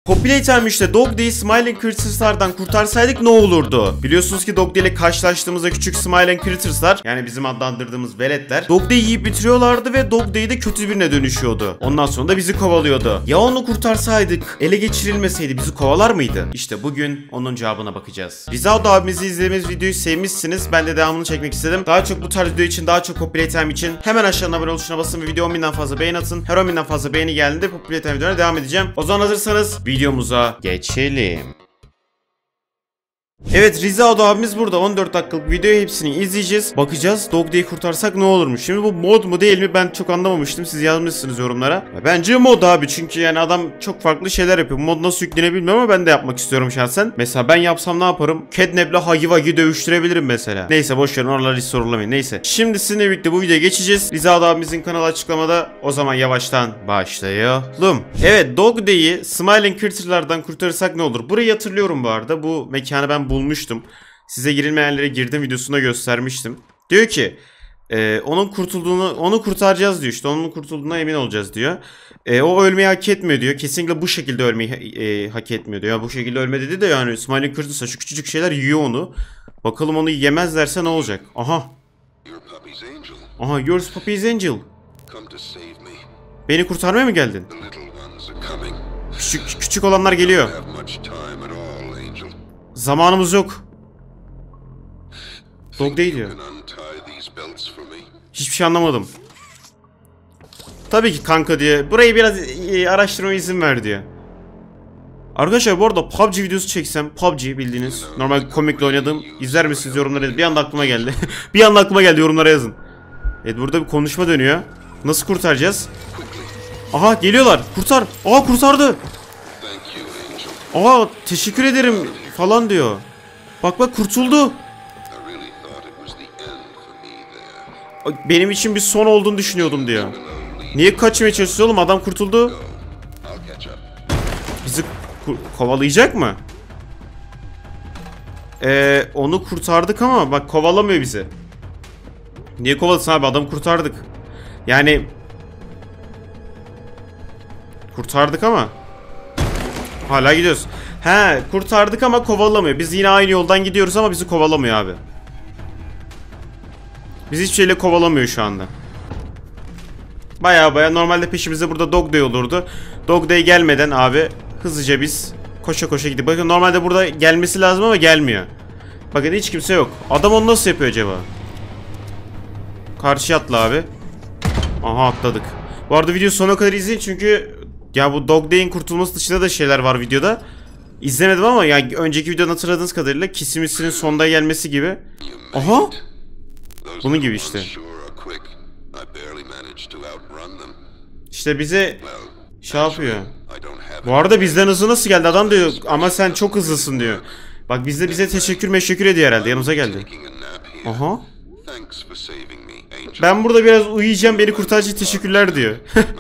Populatem işte Dog Day'i Smiling Critters'lardan kurtarsaydık ne olurdu? Biliyorsunuz ki Dog Day ile karşılaştığımızda küçük Smiling Critters'lar, yani bizim adlandırdığımız veletler, Dog Day'i yiyip bitiriyorlardı ve Dog Day de kötü birine dönüşüyordu. Ondan sonra da bizi kovalıyordu. Ya onu kurtarsaydık, ele geçirilmeseydi bizi kovalar mıydı? İşte bugün onun cevabına bakacağız. Rizaldo abimizi izlediğimiz videoyu sevmişsiniz. Ben de devamını çekmek istedim. Daha çok bu tarz video için, daha çok Populatem için hemen aşağıdan abone ol tuşuna basın ve video 10.000'den fazla beğeni atın. Her 10.000'den fazla beğeni geldiğinde Populatem videolarına devam edeceğim. O zaman hazırsanız videomuza geçelim. Evet, Rizaldo abimiz burada. 14 dakikalık videoyu hepsini izleyeceğiz. Bakacağız Dog Day'i kurtarsak ne olurmuş. Şimdi bu mod mu değil mi ben çok anlamamıştım. Siz yazmışsınız yorumlara. Bence mod abi, çünkü yani adam çok farklı şeyler yapıyor. Bu mod nasıl yüklenebilir bilmiyorum ama ben de yapmak istiyorum şahsen. Mesela ben yapsam ne yaparım? Catnap'le Huggy Wuggy dövüştürebilirim mesela. Neyse boşverin, oraları hiç sorulamayın. Neyse. Şimdi sizinle birlikte bu videoya geçeceğiz. Rizaldo abimizin kanalı açıklamada. O zaman yavaştan başlayalım. Evet, Dog Day'i Smiling Critter'lardan kurtarırsak ne olur? Burayı hatırlıyorum bu arada. Bu mekanı ben bulmuştum. Size girilmeyenlere girdim videosunda göstermiştim. Diyor ki onu kurtaracağız diyor, işte onun kurtulduğuna emin olacağız diyor. O ölmeyi hak etmiyor diyor. Kesinlikle bu şekilde ölmeyi hak etmiyor diyor. Ya bu şekilde ölme dedi de yani Smiling Critters'a şu küçücük şeyler yiyor onu. Bakalım onu yemezlerse ne olacak? Aha. Aha, your puppy's angel. Beni kurtarmaya mı geldin? Küçük olanlar geliyor. Zamanımız yok. Dog Day diyor. Hiçbir şey anlamadım. Tabii ki kanka diye. Burayı biraz araştırmaya izin ver diyor. Arkadaşlar bu arada PUBG videosu çeksem, PUBG bildiğiniz normal komikle oynadığım, izler misiniz yorumlara yazın. Bir anda aklıma geldi. Bir anda aklıma geldi, yorumlara yazın. Evet, burada bir konuşma dönüyor. Nasıl kurtaracağız? Aha, geliyorlar. Kurtar. Aa, kurtardı. Aa, teşekkür ederim falan diyor. Bak kurtuldu. Benim için bir son olduğunu düşünüyordum diyor. Niye kaçmaya çalışıyorsun oğlum? Adam kurtuldu. Bizi kovalayacak mı? Onu kurtardık ama bak kovalamıyor bizi. Niye kovalasın abi? Adamı kurtardık. Yani kurtardık ama hala gidiyoruz. He, kurtardık ama kovalamıyor. Biz yine aynı yoldan gidiyoruz ama bizi kovalamıyor abi. Bizi hiçbir şeyle kovalamıyor şu anda. Baya normalde peşimizde burada Dog Day olurdu. Dog Day gelmeden abi hızlıca biz koşa koşa gidip. Bakın normalde burada gelmesi lazım ama gelmiyor. Bakın hiç kimse yok. Adam onu nasıl yapıyor acaba? Karşıya atla abi. Aha, atladık. Bu arada video sonuna kadar izleyin çünkü ya bu Dog Day'in kurtulması dışında da şeyler var videoda. İzlemedim ama yani önceki videoda hatırladığınız kadarıyla Kisimis'in sonda gelmesi gibi. Aha. Bunun gibi işte. İşte bize şey yapıyor. Bu arada bizden hızlı nasıl geldi? Adam diyor ama sen çok hızlısın diyor. Bak bize teşekkür ediyor herhalde. Yanımıza geldi. Aha. Ben burada biraz uyuyacağım, beni kurtardığı için teşekkürler diyor.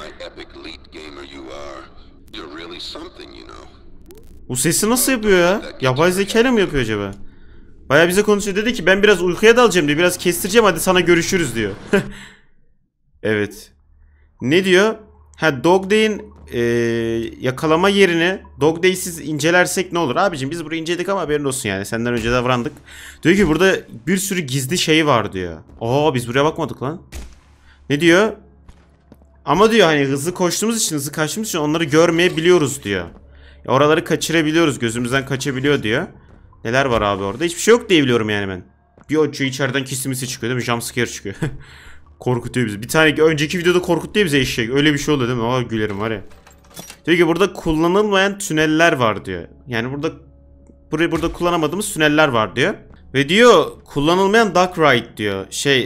Bu sesi nasıl yapıyor ya? Yapay zekayla mı yapıyor acaba? Bayağı bize konuşuyor, dedi ki ben biraz uykuya dalacağım diyor. Biraz kestireceğim, hadi sana görüşürüz diyor. Evet. Ne diyor? Ha, Dog Day'in yakalama yerini Dog Day'i siz incelersek ne olur? Abicim biz burayı inceledik ama haberin olsun yani. Senden önce davrandık. Diyor ki burada bir sürü gizli şey var diyor. Aa, biz buraya bakmadık lan. Ne diyor? Ama diyor hani hızlı koştuğumuz için, hızlı kaçtığımız için onları görmeyebiliyoruz diyor. Oraları kaçırabiliyoruz, gözümüzden kaçabiliyor diyor. Neler var abi orada? Hiçbir şey yok diye biliyorum yani ben. Bir açıyor, içeriden Kisimisi çıkıyor değil mi? Jumpscare çıkıyor. Korkutuyor bizi. Bir tane önceki videoda korkutuyor bize eşek. Öyle bir şey oluyor değil mi? Aa, gülerim var ya. Diyor ki burada kullanılmayan tüneller var diyor. Yani burada kullanamadığımız tüneller var diyor. Ve diyor kullanılmayan duck ride diyor.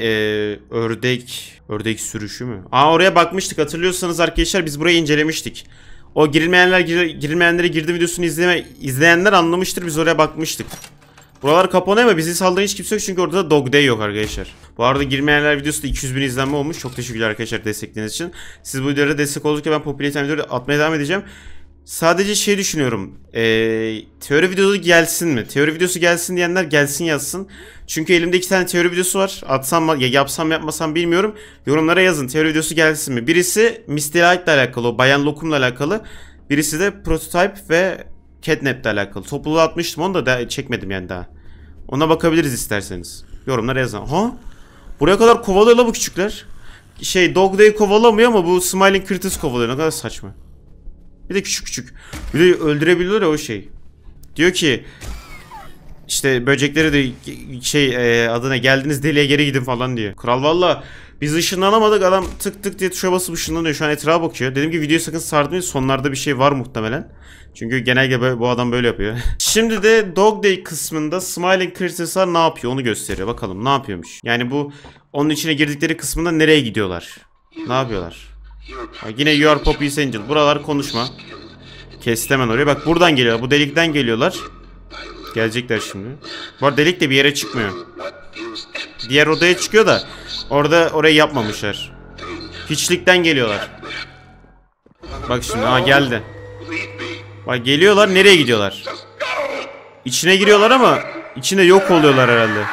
Ördek sürüşü mü? Aa, oraya bakmıştık, hatırlıyorsanız arkadaşlar, biz burayı incelemiştik. O girilmeyenlere girdi videosunu izleyenler anlamıştır, biz oraya bakmıştık. Buralar kapanıyor ama bizi saldıran hiç kimse yok çünkü orada da Dog Day yok arkadaşlar. Bu arada girmeyenler videosu da 200.000 izlenme olmuş. Çok teşekkürler arkadaşlar destekleriniz için. Siz bu videolara destek oldukça ben Populatem videoları atmaya devam edeceğim. Sadece şey düşünüyorum. Teori videosu gelsin mi? Teori videosu gelsin diyenler gelsin yazsın. Çünkü elimde 2 tane teori videosu var. Atsam ya yapsam yapmasam bilmiyorum. Yorumlara yazın. Teori videosu gelsin mi? Birisi Misty Light ile alakalı. O Bayan Lokum'la alakalı. Birisi de Prototype ve Catnap'le alakalı. Topluluğa atmıştım, onu da çekmedim yani daha. Ona bakabiliriz isterseniz. Yorumlara yazın. Ha? Buraya kadar kovalıyor bu küçükler. Dog Day kovalamıyor ama bu Smiling Critters kovalıyor. Ne kadar saçma. Bir de küçük küçük. Bir de öldürebiliyor ya o şey. Diyor ki işte böcekleri de adına geldiniz deliğe geri gidin falan diyor. Kral valla biz ışınlanamadık, adam tık tık diye tuşa basıp ışınlanıyor. Şu an etrafa bakıyor. Dedim ki videoyu sakın sardırmayın, sonlarda bir şey var muhtemelen. Çünkü genelde bu adam böyle yapıyor. Şimdi de Dog Day kısmında Smiling Critters'lar ne yapıyor onu gösteriyor. Bakalım ne yapıyormuş. Yani bu onun içine girdikleri kısmında nereye gidiyorlar? Ne yapıyorlar? Bak yine You Are Poppy's Angel. Buralar konuşma. Kestim hemen oraya. Bak buradan geliyor. Bu delikten geliyorlar. Gelecekler şimdi. Bu arada delik de bir yere çıkmıyor. Diğer odaya çıkıyor da orayı yapmamışlar. Hiçlikten geliyorlar. Bak şimdi geldi. Bak geliyorlar, nereye gidiyorlar? İçine giriyorlar ama içinde yok oluyorlar herhalde.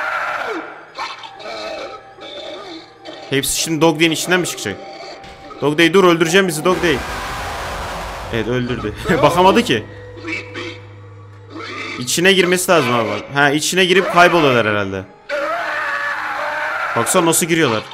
Hepsi şimdi Dog Day'in içinden mi çıkacak? Dog Day dur, öldüreceğim bizi Dog Day. Evet öldürdü. Bakamadı ki. İçine girmesi lazım abi. Ha, içine girip kayboluyorlar herhalde. Baksana nasıl giriyorlar.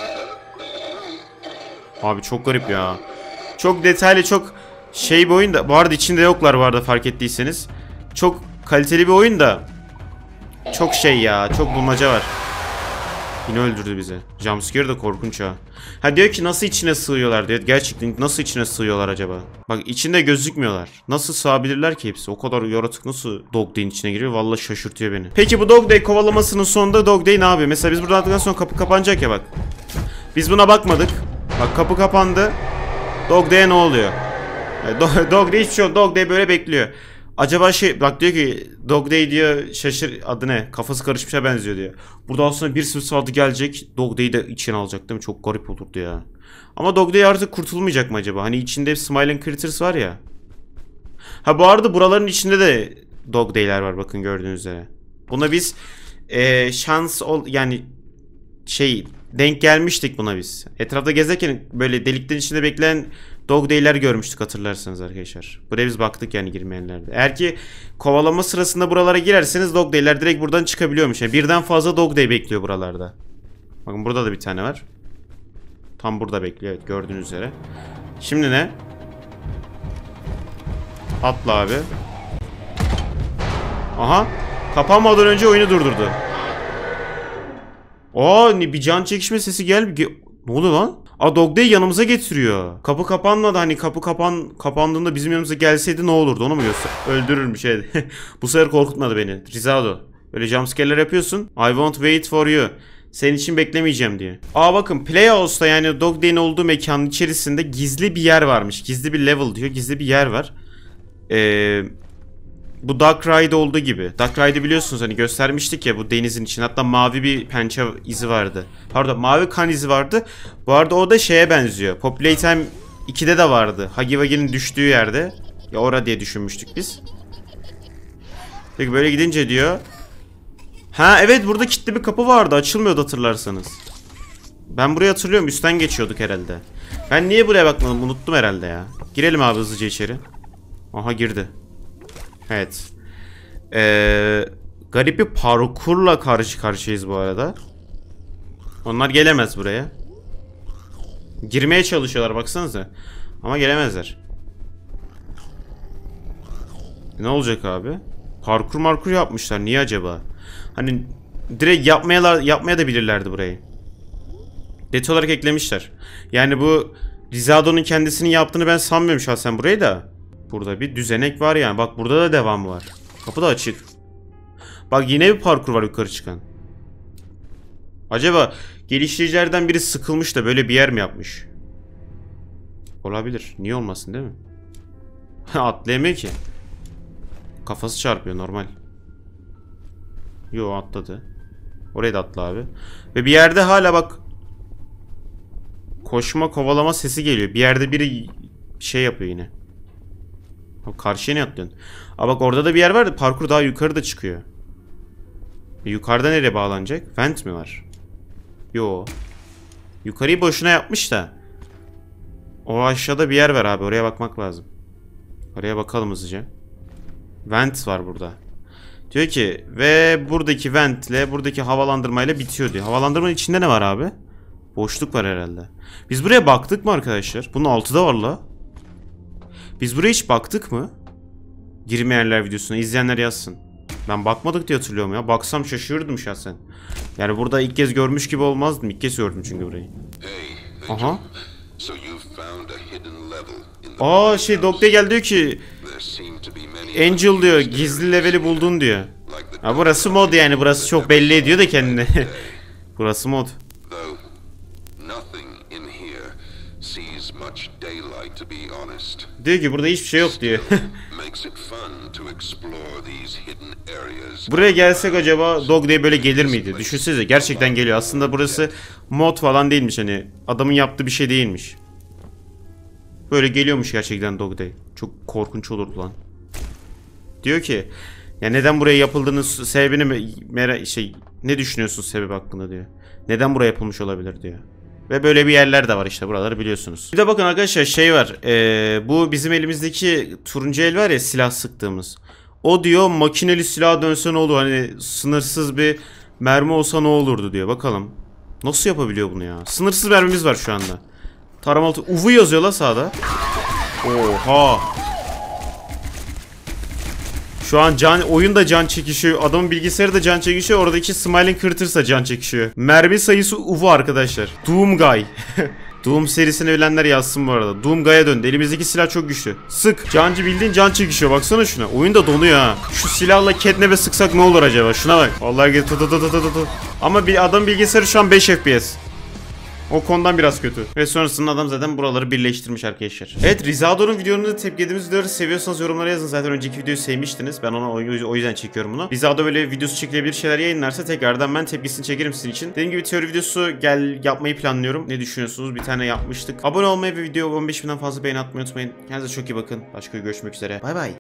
Abi çok garip ya. Çok detaylı, çok bir oyun da. Bu arada içinde yoklar bu arada, fark ettiyseniz. Çok kaliteli bir oyun da. Çok ya. Çok bulmaca var. Yine öldürdü bizi. Jumpscare de korkunç ha. Ha diyor ki nasıl içine sığıyorlar diyor. Gerçekten nasıl içine sığıyorlar acaba? Bak içinde gözükmüyorlar. Nasıl sığabilirler ki hepsi? O kadar yaratık nasıl Dog Day'in içine giriyor? Vallahi şaşırtıyor beni. Peki bu Dog Day kovalamasının sonunda Dog Day ne yapıyor? Mesela biz buradan attıktan sonra kapı kapanacak ya bak. Biz buna bakmadık. Bak kapı kapandı. Dog Day'e ne oluyor? Dog Day hiçbir şey yok. Dog Day böyle bekliyor. Acaba bak diyor ki Dog Day diyor, adı ne? Kafası karışmışa benziyor diyor. Burada aslında bir sürü saldı gelecek. Dog Day'i de içine alacak değil mi? Çok garip olurdu ya. Ama Dog Day artık kurtulmayacak mı acaba? Hani içinde Smiling Critters var ya. Ha bu arada buraların içinde de Dog Day'ler var bakın gördüğünüz üzere. Buna biz yani denk gelmiştik buna biz. Etrafta gezerken böyle deliklerin içinde bekleyen Dog Day'ler görmüştük hatırlarsanız arkadaşlar. Buraya biz baktık yani girmeyenlerde. Eğer ki kovalama sırasında buralara girerseniz Dog Day'ler direkt buradan çıkabiliyormuş. Yani birden fazla Dog Day bekliyor buralarda. Bakın burada da bir tane var. Tam burada bekliyor, evet, gördüğünüz üzere. Şimdi ne? Atla abi. Aha. Kapanmadan önce oyunu durdurdu. Bir can çekişme sesi ne oluyor lan? Dog Day yanımıza getiriyor. Kapı kapanmadı, hani kapı kapandığında bizim yanımıza gelseydi ne olurdu onu mu göster? Öldürürmüş Bu sefer korkutmadı beni. Rizado. Böyle jumpscare'ler yapıyorsun. I won't wait for you. Senin için beklemeyeceğim diye. Bakın Playhouse'da yani Dog Day'in olduğu mekanın içerisinde gizli bir yer varmış. Gizli bir level diyor. Gizli bir yer var. Bu Dark Ride olduğu gibi. Dark Ride'ı biliyorsunuz, hani göstermiştik ya bu denizin için. Hatta mavi bir pençe izi vardı. Pardon, mavi kan izi vardı. Bu arada o da şeye benziyor. Pop Playtime 2'de de vardı. Huggy Wuggy'nin düştüğü yerde. Ya orada diye düşünmüştük biz. Peki böyle gidince diyor. Ha evet, burada kilitli bir kapı vardı. Açılmıyordu hatırlarsanız. Ben burayı hatırlıyorum. Üstten geçiyorduk herhalde. Ben niye buraya bakmadım? Unuttum herhalde ya. Girelim abi hızlıca içeri. Aha girdi. Evet. Garip bir parkurla karşı karşıyayız bu arada. Onlar gelemez buraya. Girmeye çalışıyorlar baksanıza. Ama gelemezler. Ne olacak abi? Parkur yapmışlar. Niye acaba? Hani direkt yapmaya da bilirlerdi burayı. Detay olarak eklemişler. Yani bu Rizado'nun kendisinin yaptığını ben sanmıyorum şahsen burayı da. Burada bir düzenek var yani. Bak burada da devam var. Kapı da açık. Bak yine bir parkur var yukarı çıkan. Acaba geliştiricilerden biri sıkılmış da böyle bir yer mi yapmış? Olabilir. Niye olmasın değil mi? Atlayamıyor ki. Kafası çarpıyor normal. Yo atladı. Oraya da atla abi. Ve bir yerde hala bak koşma kovalama sesi geliyor. Bir yerde biri yapıyor yine. Karşıya ne atlıyorsun? Bak orada da bir yer var. Parkur daha yukarıda çıkıyor. Yukarıda nereye bağlanacak? Vent mi var? Yo. Yukarıyı boşuna yapmış da. O aşağıda bir yer var abi. Oraya bakmak lazım. Oraya bakalım hızlıca. Vent var burada. Diyor ki ve buradaki ventle buradaki havalandırmayla bitiyor diyor. Havalandırmanın içinde ne var abi? Boşluk var herhalde. Biz buraya baktık mı arkadaşlar? Bunun altı da var la. Biz buraya hiç baktık mı? Girmeyenler videosuna izleyenler yazsın. Ben bakmadık diye hatırlıyorum ya. Baksam şaşırırdım şahsen. Yani burada ilk kez görmüş gibi olmazdım. İlk kez gördüm çünkü burayı. Aha. Aa Dogday geldi diyor ki Angel diyor gizli leveli buldun diyor. Ha burası mod yani, burası çok belli ediyor da kendini. Burası mod. Diyor ki burada hiçbir şey yok diyor. Buraya gelsek acaba Dogday böyle gelir miydi? Düşünsenize gerçekten geliyor. Aslında burası mod falan değilmiş, hani adamın yaptığı bir şey değilmiş. Böyle geliyormuş gerçekten Dogday. Çok korkunç olurdu lan. Diyor ki ya neden buraya yapıldığını sebebini ne düşünüyorsun sebep hakkında diyor. Neden buraya yapılmış olabilir diyor. Ve böyle bir yerler de var işte, buraları biliyorsunuz. Bir de bakın arkadaşlar şey var. Bu bizim elimizdeki turuncu el var ya, silah sıktığımız. O diyor makineli silah dönse ne olur, hani sınırsız bir mermi olsa ne olurdu diyor. Bakalım. Nasıl yapabiliyor bunu ya? Sınırsız mermimiz var şu anda. Taramalı UV yazıyor la sağda. Oha. Şu an oyun da can çekişiyor. Adamın bilgisayarı da can çekişiyor. Oradaki Smiling Critters da can çekişiyor. Mermi sayısı UV arkadaşlar. Doomguy. Doom serisini bilenler yazsın bu arada. Doomguy'a döndü. Elimizdeki silah çok güçlü. Sık. Cancı bildiğin can çekişiyor. Baksana şuna. Oyun da donuyor ha. Şu silahla Catnap'e sıksak ne olur acaba? Şuna bak. Vallahi gel. Ama bir adam bilgisayarı şu an 5 FPS. O konudan biraz kötü. Ve sonrasında adam zaten buraları birleştirmiş arkadaşlar. Evet, Rizado'nun videolarını tepki ettiğimiz videoları seviyorsanız yorumlara yazın. Zaten önceki videoyu sevmiştiniz. Ben ona o yüzden çekiyorum bunu. Rizado böyle videosu çekilebilir şeyler yayınlarsa tekrardan ben tepkisini çekerim sizin için. Dediğim gibi teori videosu yapmayı planlıyorum. Ne düşünüyorsunuz? Bir tane yapmıştık. Abone olmayı ve video 15.000'den fazla beğeni atmayı unutmayın. Kendinize çok iyi bakın. Başka görüşmek üzere. Bay bay.